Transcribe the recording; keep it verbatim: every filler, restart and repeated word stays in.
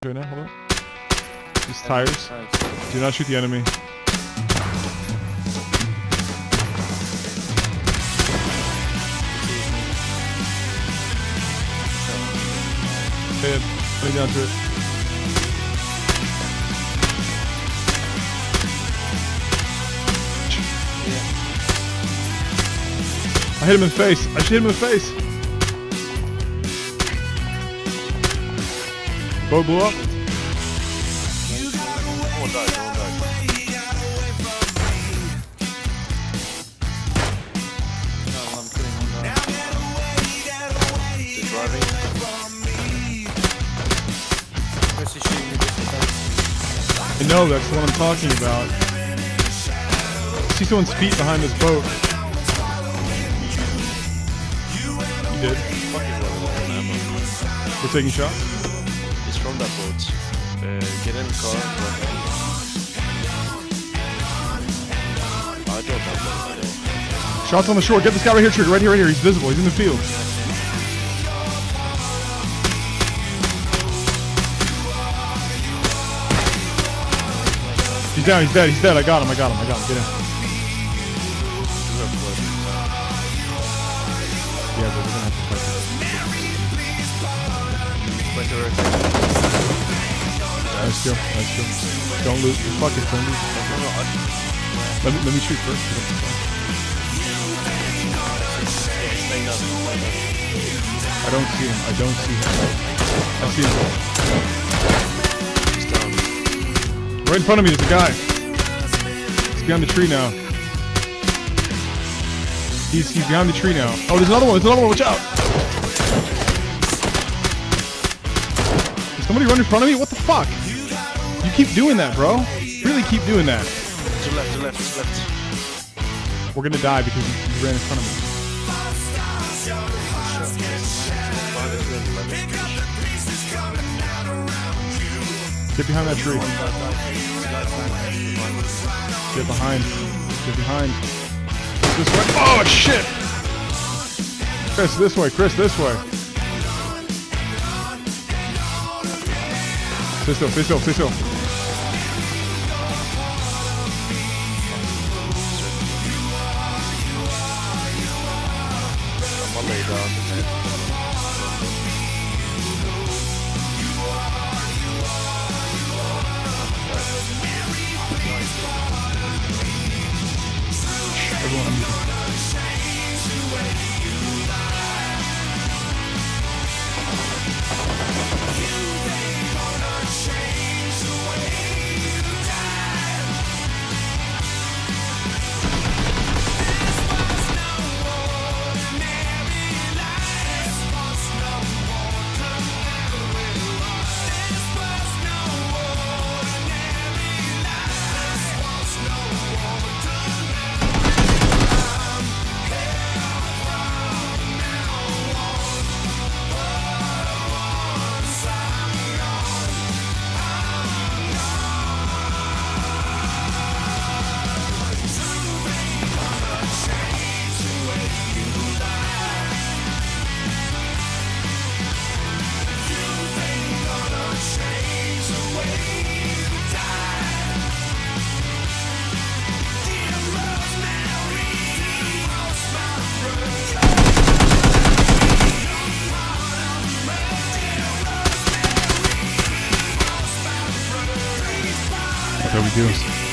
right now. Hold on. These tires. Do not shoot the enemy. Head. Lay down to it. I hit him in the face. I should hit him in the face. Boat blew up. No one died, no one died. No, I'm kidding, one died. They're driving. Where's he shooting me? I know, that's what I'm talking about. I see someone's feet behind this boat. You did. We're taking shots. He's from that boat. Uh, get in the car. I don't know. I know. Shots on the shore. Get this guy right here, Trigger. Right here, right here. He's visible. He's in the field. He's down. He's dead. He's dead. I got him. I got him. I got him. Get in. Yeah, but we're gonna have to fight this. Nice kill. Nice kill. Don't lose. Fuck it. Don't lose. Let me, let me shoot first. I don't see him. I don't see him. I see him. Right in front of me, there's a guy. He's behind the tree now. He's, he's behind the tree now. Oh, there's another one. There's another one. Watch out. Did somebody run in front of me? What the fuck? You keep doing that, bro. Really keep doing that. To left, to left, to left. We're gonna die because you, you ran in front of me. Get behind that tree. Get behind. Get behind. This way. Oh shit! Chris, this way. Chris, this way. Stay still. Stay still. Stay still. I'm gonna lay down. Everyone, I'm That's how we do.